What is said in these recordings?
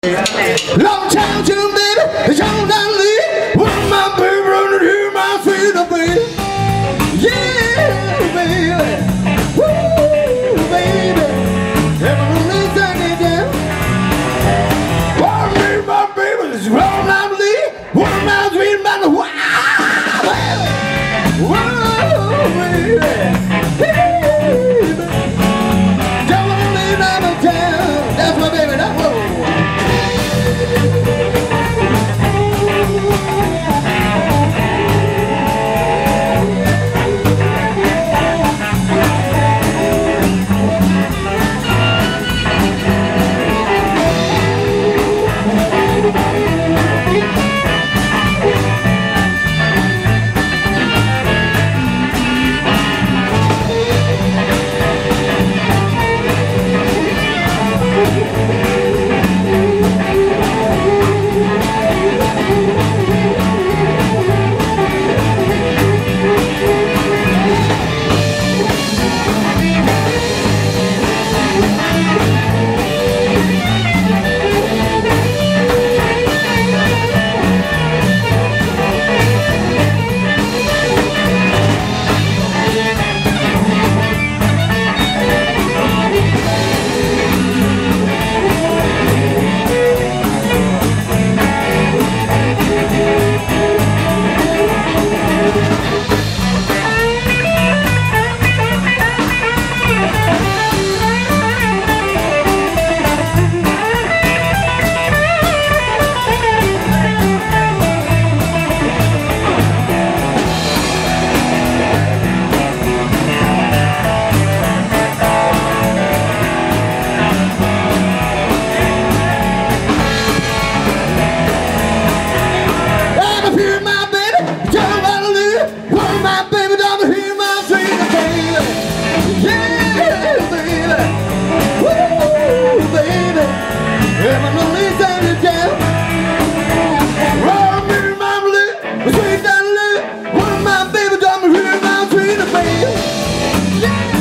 Long time to baby, it's all I leave. One my baby running here, my feet up, baby. Yeah, baby. Woo, baby. Everyone is turning down. One me, my baby, it's all I leave. One my dream, my wow, baby. Whoa, baby. Don't wanna leave out of town. That's my baby, that's whoa.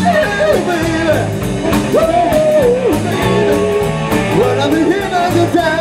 Well, I'm here now,